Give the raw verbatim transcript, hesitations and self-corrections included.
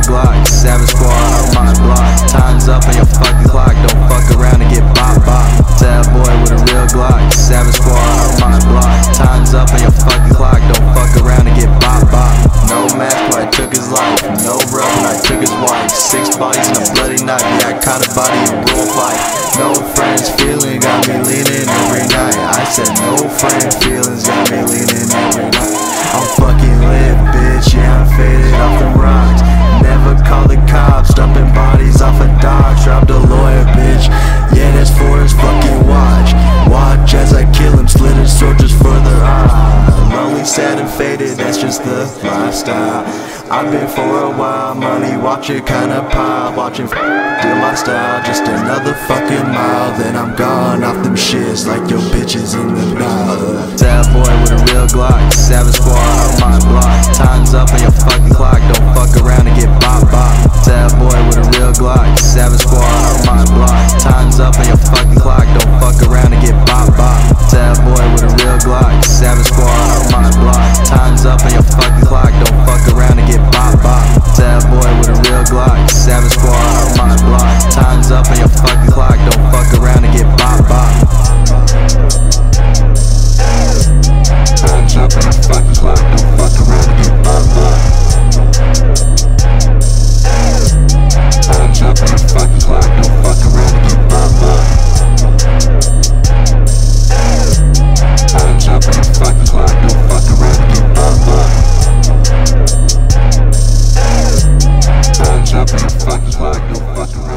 Glock. Savage squad on my block. Time's up on your fucking clock. Don't fuck around and get bop bop. That boy with a real Glock. Savage squad on my block. Time's up on your fucking clock. Don't fuck around and get bop bop. No mask, but I took his life. No bro, I took his wife. Six bodies and a bloody knife. Yeah, I caught a body in real fight. No friends feeling got me leaning every night. I said no friend feelings got me leaning every night. I'm fucking lit, bitch. Yeah, I'm faded off the rocks. Never call the cops. Dumping bodies off a dock. Dropped a lawyer, bitch. Yeah, that's for his fucking watch. Watch as I kill him. Slit his sword just for their eye. Lonely, sad, and faded. That's just the lifestyle. I've been for a while. Money, watch it kinda pile. Watching do my style. Just another fucking mile. Then I'm gone off them shits like your bitches in the night. That boy with a real Glock. Savage squad on my block. Time's up on your fucking clock. Don't fuck around and get bop bop. That boy with a real Glock. Savage squad on my block. Time's up on your fucking clock. Don't fuck around and get bop bop. That boy with a real Glock. Savage squad on my block. Time's up on your fucking clock. Don't fuck around and get bop bop. That boy with a real Glock. Savage squad on my block. Time's up on your fucking clock. Don't fuck around and get bop bop. Time's up on your fucking clock. Don't fuck around and get bop bop. Time's up on your fucking clock. Don't fuck around and get bop bop. Time's up on your fucking clock. Don't fuck around and get bop bop. Time's up on your fucking clock. Don't fuck around.